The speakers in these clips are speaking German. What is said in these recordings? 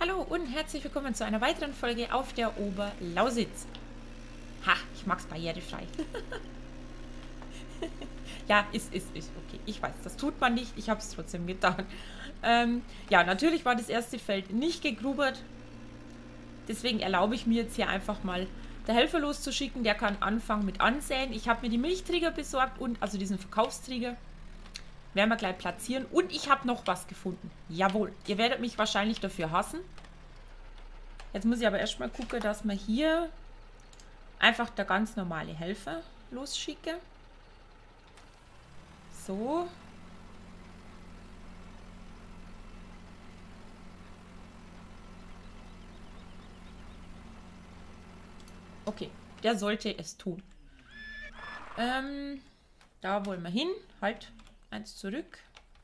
Hallo und herzlich willkommen zu einer weiteren Folge auf der Oberlausitz. Ha, ich mag's barrierefrei. Ja, ist okay. Ich weiß, das tut man nicht. Ich habe es trotzdem getan. Ja, natürlich war das erste Feld nicht gegrubert. Deswegen erlaube ich mir jetzt hier einfach mal der Helfer loszuschicken. Der kann anfangen mit Ansäen. Ich habe mir die Milchtrieger besorgt und also diesen Verkaufstrieger. Werden wir gleich platzieren. Und ich habe noch was gefunden. Jawohl, ihr werdet mich wahrscheinlich dafür hassen. Jetzt muss ich aber erstmal gucken, dass man hier einfach der ganz normale Helfer losschicke. So. Okay, der sollte es tun. Da wollen wir hin. Halt, eins zurück.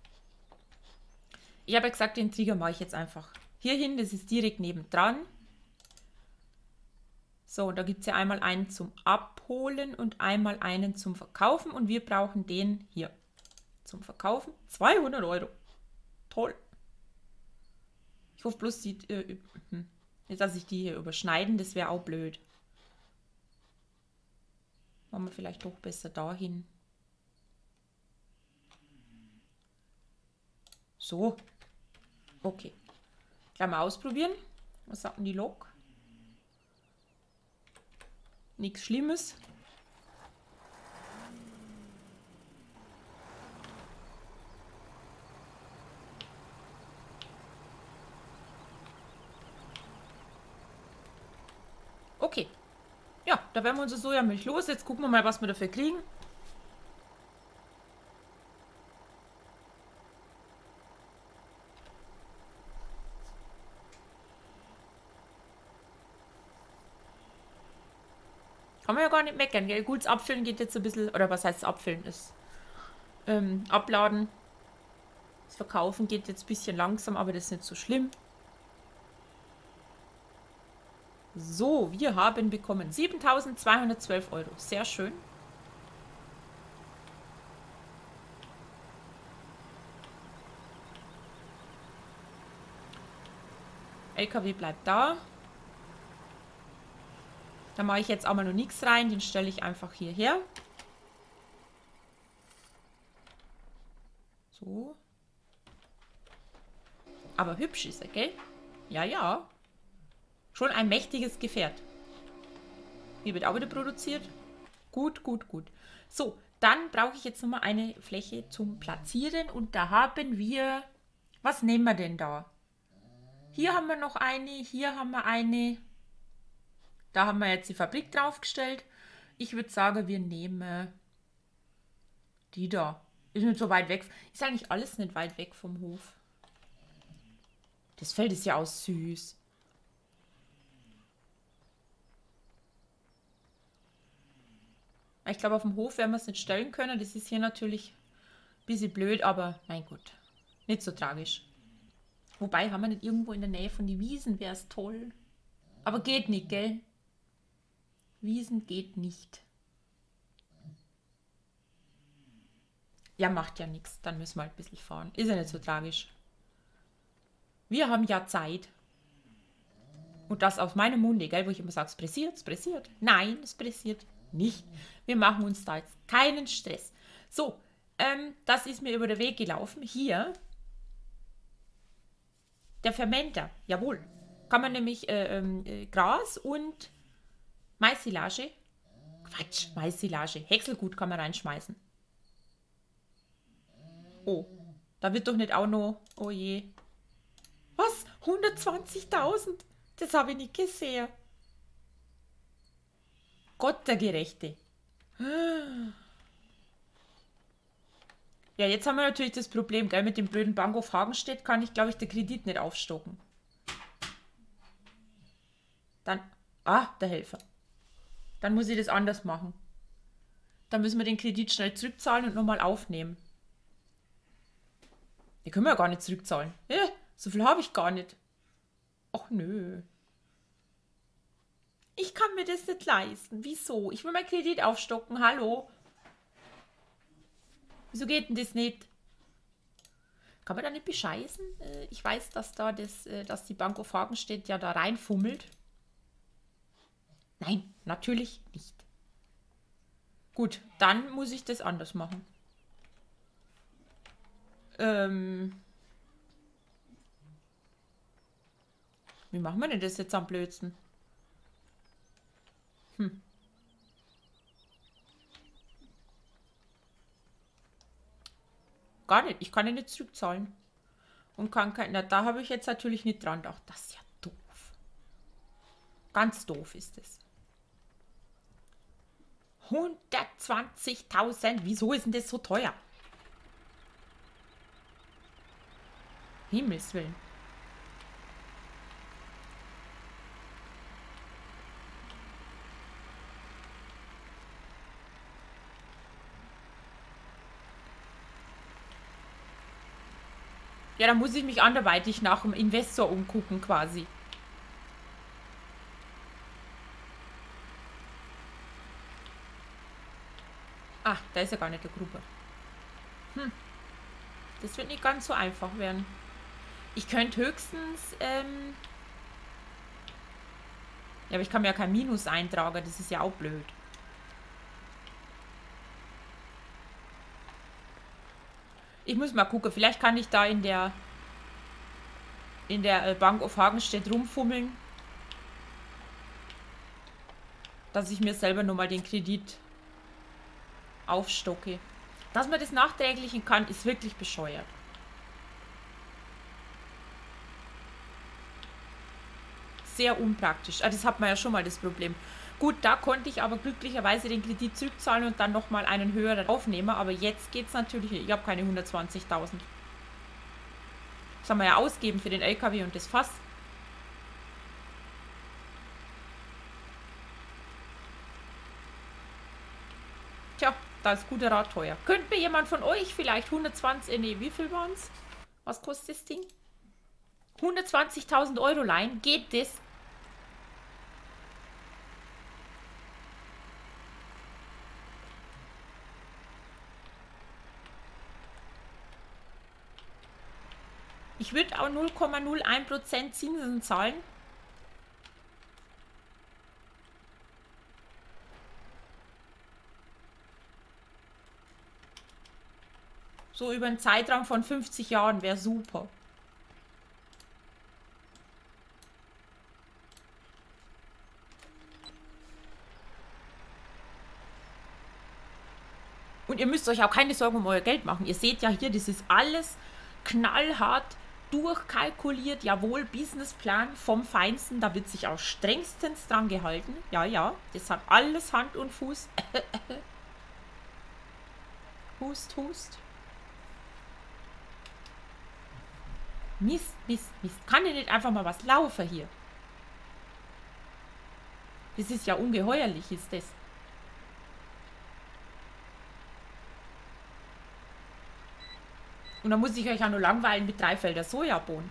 Ich habe ja gesagt, den Trigger mache ich jetzt einfach hier hin. Das ist direkt nebendran. So, und da gibt es ja einmal einen zum Abholen und einmal einen zum Verkaufen. Und wir brauchen den hier zum Verkaufen. 200 Euro. Toll. Ich hoffe bloß, dass sich die hier überschneiden. Das wäre auch blöd. Machen wir vielleicht doch besser dahin. So. Okay. Gleich mal ausprobieren. Was sagt denn die Lok? Nichts Schlimmes. Okay. Ja, da werden wir unsere Sojamilch los. Jetzt gucken wir mal, was wir dafür kriegen. Kann man ja gar nicht meckern, gell? Gut, das Abfüllen geht jetzt ein bisschen, oder was heißt Abfüllen? Das Abladen, das Verkaufen geht jetzt ein bisschen langsam, aber das ist nicht so schlimm. So, wir haben bekommen 7.212 Euro. Sehr schön. LKW bleibt da. Da mache ich jetzt auch mal noch nichts rein. Den stelle ich einfach hierher. So. Aber hübsch ist er, gell? Ja, ja. Schon ein mächtiges Gefährt. Hier wird auch wieder produziert. Gut, gut, gut. So, dann brauche ich jetzt nochmal eine Fläche zum Platzieren. Und da haben wir... Was nehmen wir denn da? Hier haben wir noch eine, hier haben wir eine. Da haben wir jetzt die Fabrik draufgestellt. Ich würde sagen, wir nehmen die da. Ist nicht so weit weg. Ist eigentlich alles nicht weit weg vom Hof. Das Feld ist ja auch süß. Ich glaube, auf dem Hof werden wir es nicht stellen können. Das ist hier natürlich ein bisschen blöd, aber mein Gott. Nicht so tragisch. Wobei, haben wir nicht irgendwo in der Nähe von den Wiesen, wäre es toll. Aber geht nicht, gell? Wiesen geht nicht. Ja, macht ja nichts. Dann müssen wir halt ein bisschen fahren. Ist ja nicht so tragisch. Wir haben ja Zeit. Und das aus meinem Munde, gell, wo ich immer sage, es pressiert, es pressiert. Nein, es pressiert nicht. Wir machen uns da jetzt keinen Stress. So, das ist mir über den Weg gelaufen. Hier, der Fermenter, jawohl. Kann man nämlich Gras und Maissilage, Quatsch, Maissilage, Häckselgut kann man reinschmeißen. Oh, da wird doch nicht auch noch, oh je. Was? 120.000? Das habe ich nicht gesehen. Gott, der Gerechte. Ja, jetzt haben wir natürlich das Problem, gell, mit dem blöden Bahnhof Hagenstedt kann ich, glaube ich, den Kredit nicht aufstocken. Dann, der Helfer. Dann muss ich das anders machen. Dann müssen wir den Kredit schnell zurückzahlen und nochmal aufnehmen. Den können wir ja gar nicht zurückzahlen. So viel habe ich gar nicht. Ach nö. Ich kann mir das nicht leisten. Wieso? Ich will meinen Kredit aufstocken. Hallo? Wieso geht denn das nicht? Kann man da nicht bescheißen? Ich weiß, dass da dass die Bank auf Hagenstedt ja da reinfummelt. Nein, natürlich nicht. Gut, dann muss ich das anders machen. Wie machen wir denn das jetzt am blödsten? Gar nicht. Ich kann ihn nicht zurückzahlen. Und kann kein. Na, da habe ich jetzt natürlich nicht dran gedacht. Das ist ja doof. Ganz doof ist es. 120.000. Wieso ist denn das so teuer? Himmels Willen. Ja, da muss ich mich anderweitig nach dem Investor umgucken quasi. Ah, da ist ja gar nicht der Gruppe. Das wird nicht ganz so einfach werden. Ich könnte höchstens, ja, aber ich kann mir ja kein Minus eintragen, das ist ja auch blöd. Ich muss mal gucken, vielleicht kann ich da in der Bank auf Hagenstedt rumfummeln, dass ich mir selber nochmal den Kredit aufstocke. Dass man das nachträglichen kann, ist wirklich bescheuert. Sehr unpraktisch. Ah, das hat man ja schon mal das Problem. Gut, da konnte ich aber glücklicherweise den Kredit zurückzahlen und dann nochmal einen höheren aufnehmen. Aber jetzt geht es natürlich nicht. Ich habe keine 120.000. Das haben wir ja ausgeben für den LKW und das Fass. Tja, da ist guter Rat teuer. Könnte mir jemand von euch vielleicht 120, nee, wie viel waren es? Was kostet das Ding? 120.000 Euro leihen? Geht das? Ich würde auch 0,01% Zinsen zahlen. So über einen Zeitraum von 50 Jahren wäre super. Und ihr müsst euch auch keine Sorgen um euer Geld machen. Ihr seht ja hier, das ist alles knallhart durchkalkuliert. Jawohl, Businessplan vom Feinsten. Da wird sich auch strengstens dran gehalten. Ja, ja, das hat alles Hand und Fuß. Hust, hust. Mist, Mist, Mist. Kann denn nicht einfach mal was laufen hier? Das ist ja ungeheuerlich, ist das. Und dann muss ich euch ja nur langweilen mit 3 Felder Sojabohnen.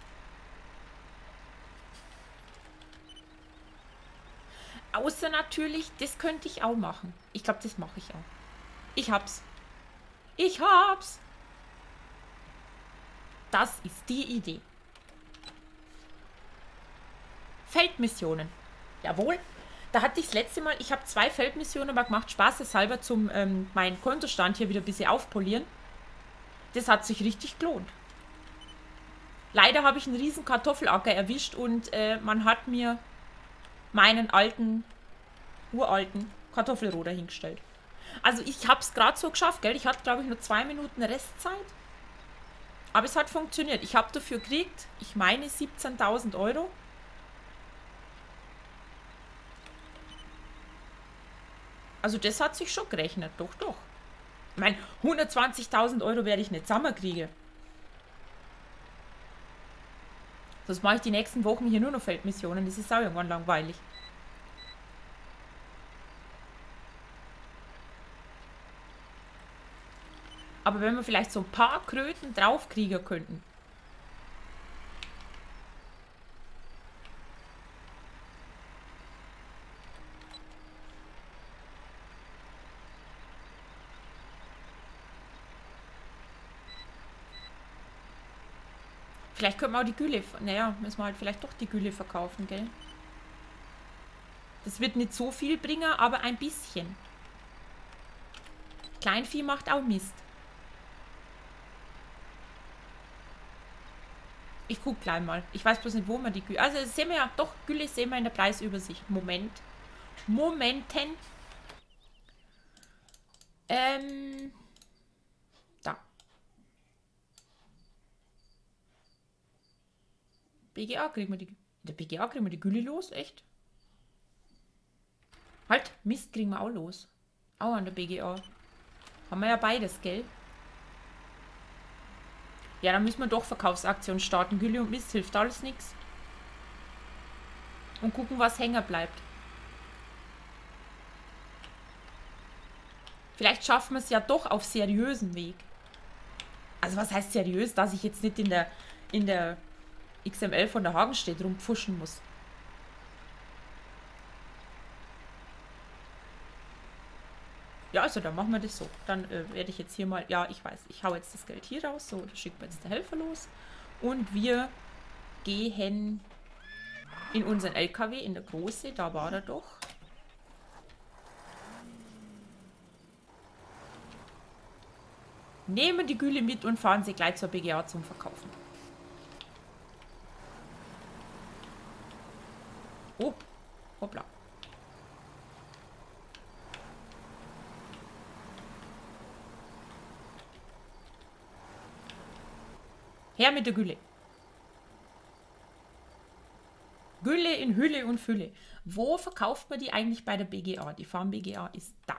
Außer natürlich, das könnte ich auch machen. Ich glaube, das mache ich auch. Ich hab's. Ich hab's. Das ist die Idee. Feldmissionen. Jawohl. Da hatte ich das letzte Mal, ich habe 2 Feldmissionen mal gemacht, spaßeshalber zum meinen Kontostand hier wieder ein bisschen aufpolieren. Das hat sich richtig gelohnt. Leider habe ich einen riesen Kartoffelacker erwischt und man hat mir meinen uralten Kartoffelroder hingestellt. Also ich habe es gerade so geschafft, gell? Ich hatte, glaube ich, nur 2 Minuten Restzeit. Aber es hat funktioniert. Ich habe dafür gekriegt, ich meine 17.000 Euro. Also das hat sich schon gerechnet, doch, doch. Ich meine, 120.000 Euro werde ich nicht zusammenkriegen. Sonst mache ich die nächsten Wochen hier nur noch Feldmissionen. Das ist auch irgendwann langweilig. Aber wenn wir vielleicht so ein paar Kröten draufkriegen könnten. Vielleicht können wir auch die Gülle... Naja, müssen wir halt vielleicht doch die Gülle verkaufen, gell? Das wird nicht so viel bringen, aber ein bisschen. Kleinvieh macht auch Mist. Ich gucke gleich mal. Ich weiß bloß nicht, wo wir die Gülle... Also das sehen wir ja, doch, Gülle sehen wir in der Preisübersicht. Momenten. Da. BGA kriegen wir die... In der BGA kriegen wir die Gülle los, echt? Halt, Mist kriegen wir auch los. Auch an der BGA. Haben wir ja beides, gell? Ja, dann müssen wir doch Verkaufsaktionen starten. Gülle und Mist hilft alles nichts. Und gucken, was hängen bleibt. Vielleicht schaffen wir es ja doch auf seriösem Weg. Also was heißt seriös? Dass ich jetzt nicht in der XML von der Hagenstedt rumpfuschen muss. Ja, also dann machen wir das so. Dann werde ich jetzt hier mal... Ja, ich weiß, ich hau jetzt das Geld hier raus. So, das schickt mir jetzt der Helfer los. Und wir gehen in unseren LKW, in der Große. Da war er doch. Nehmen die Gülle mit und fahren sie gleich zur BGA zum Verkaufen. Oh, hoppla. Her mit der Gülle. Gülle in Hülle und Fülle. Wo verkauft man die eigentlich bei der BGA? Die Farm BGA ist da.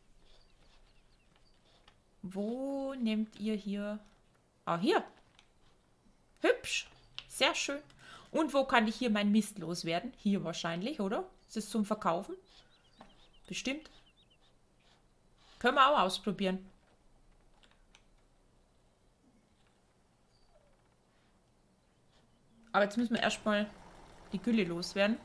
Wo nehmt ihr hier? Ah, hier. Hübsch. Sehr schön. Und wo kann ich hier mein Mist loswerden? Hier wahrscheinlich, oder? Ist es zum Verkaufen? Bestimmt. Können wir auch ausprobieren. Aber jetzt müssen wir erstmal die Gülle loswerden.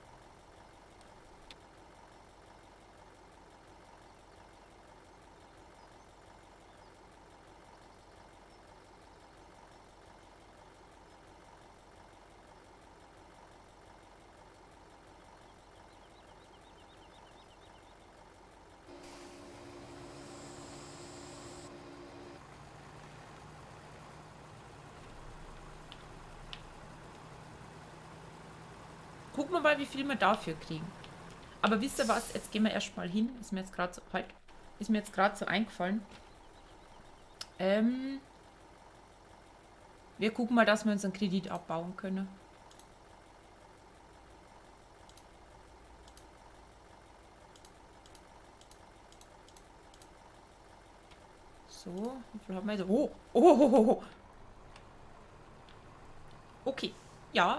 Gucken wir mal, wie viel wir dafür kriegen. Aber wisst ihr was? Jetzt gehen wir erstmal hin. Ist mir jetzt gerade so, halt, ist mir jetzt gerade so eingefallen. Wir gucken mal, dass wir unseren Kredit abbauen können. So, wie viel haben wir jetzt? Oh, oh, oh, oh, oh. Okay, ja,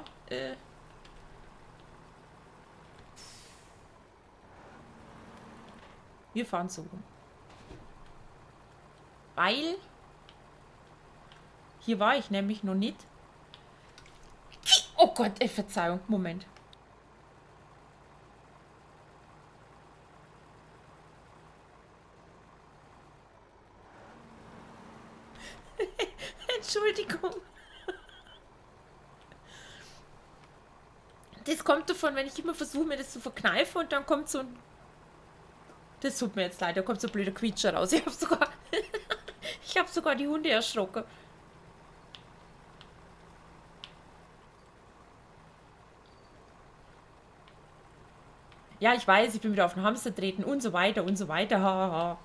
wir fahren so rum. Weil hier war ich nämlich noch nicht. Oh Gott, Verzeihung, Moment. Entschuldigung. Das kommt davon, wenn ich immer versuche, mir das zu verkneifen und dann kommt so ein... Das tut mir jetzt leid, da kommt so ein blöder Quietscher raus. Ich habe sogar die Hunde erschrocken. Ja, ich weiß, ich bin wieder auf den Hamster treten und so weiter und so weiter. Ha, ha.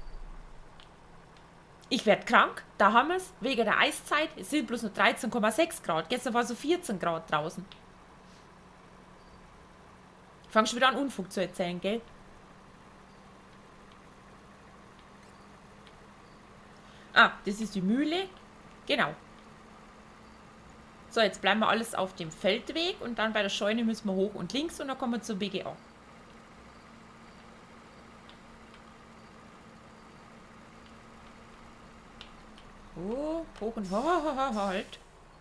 Ich werde krank, da haben wir es. Wegen der Eiszeit. Es sind bloß nur 13,6 Grad. Gestern war so 14 Grad draußen. Fangst schon wieder an, Unfug zu erzählen, gell? Ah, das ist die Mühle. Genau. So, jetzt bleiben wir alles auf dem Feldweg und dann bei der Scheune müssen wir hoch und links und dann kommen wir zur BGA. Oh, hoch und halt.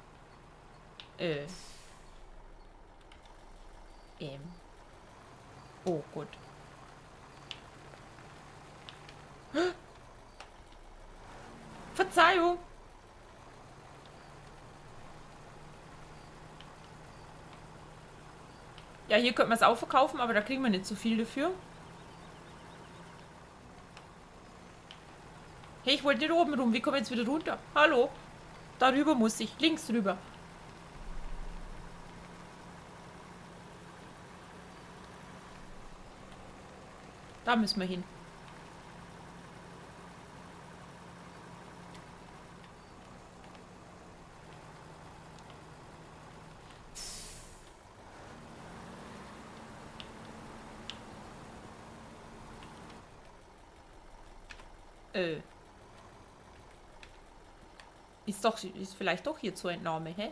Oh, gut. Verzeihung. Ja, hier könnte man es auch verkaufen, aber da kriegen wir nicht so viel dafür. Hey, ich wollte nicht oben rum. Wie komme ich jetzt wieder runter? Hallo? Darüber muss ich. Links rüber. Da müssen wir hin. Ist vielleicht doch hier zur Entnahme, hä?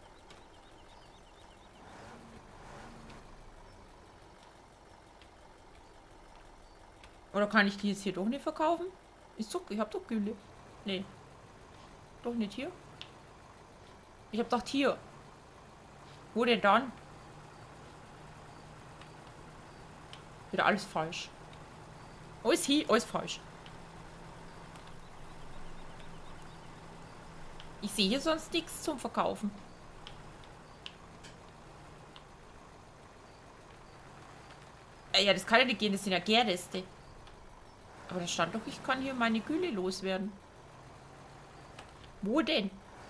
Oder kann ich die jetzt hier doch nicht verkaufen? Ist doch, ich hab doch Gülle. Nee. Doch nicht hier. Ich hab doch hier. Wo denn dann? Wieder alles falsch. Alles hier, alles falsch. Ich sehe hier sonst nichts zum Verkaufen. Ja, das kann ja nicht gehen, das sind ja Gärreste. Aber da stand doch, ich kann hier meine Gülle loswerden. Wo denn?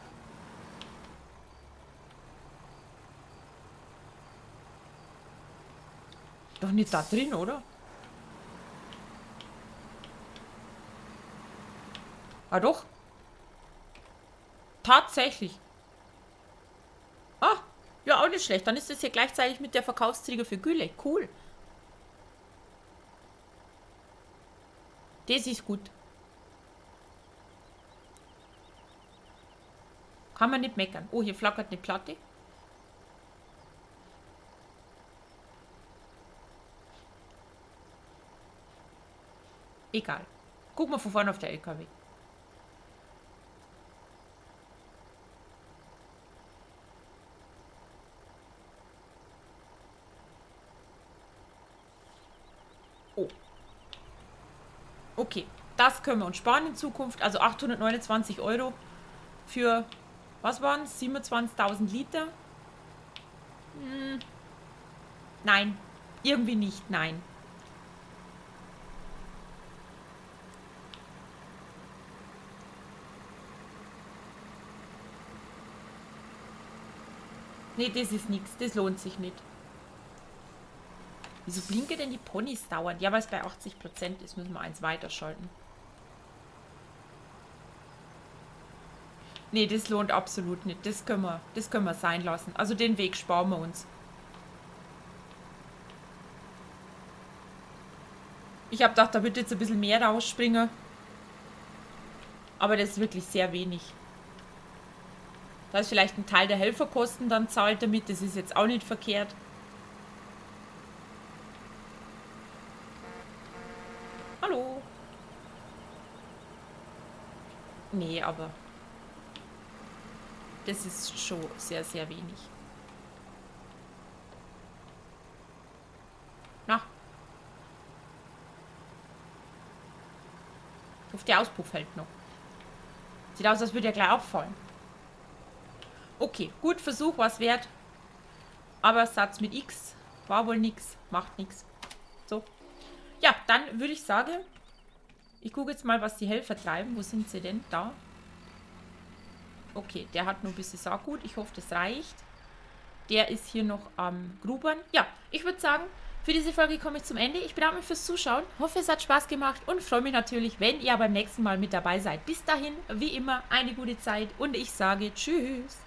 Doch nicht da drin, oder? Ah, doch. Tatsächlich. Ah, ja, auch nicht schlecht. Dann ist das hier gleichzeitig mit der Verkaufstrigger für Gülle. Cool. Das ist gut. Kann man nicht meckern. Oh, hier flackert eine Platte. Egal. Guck mal von vorne auf der LKW. Oh. Okay, das können wir uns sparen in Zukunft. Also 829 € für, was waren es? 27.000 Liter? Nein, irgendwie nicht, nein. Nee, das ist nichts, das lohnt sich nicht. Wieso blinken denn die Ponys dauernd? Ja, weil es bei 80% ist, müssen wir eins weiterschalten. Nee, das lohnt absolut nicht. Das können wir sein lassen. Also den Weg sparen wir uns. Ich habe gedacht, da wird jetzt ein bisschen mehr rausspringen. Aber das ist wirklich sehr wenig. Da ist vielleicht ein Teil der Helferkosten dann zahlt damit. Das ist jetzt auch nicht verkehrt. Hallo. Nee, aber das ist schon sehr, sehr wenig. Na. Ich hoffe, der Auspuff hält noch. Sieht aus, als würde er gleich auffallen. Okay, gut, Versuch war es wert. Aber Satz mit X war wohl nix, macht nichts. So. Ja, dann würde ich sagen, ich gucke jetzt mal, was die Helfer treiben. Wo sind sie denn? Da. Okay, der hat nur ein bisschen Saatgut. Ich hoffe, das reicht. Der ist hier noch am Grubern. Ja, ich würde sagen, für diese Folge komme ich zum Ende. Ich bedanke mich fürs Zuschauen. Hoffe, es hat Spaß gemacht und freue mich natürlich, wenn ihr beim nächsten Mal mit dabei seid. Bis dahin, wie immer, eine gute Zeit und ich sage Tschüss.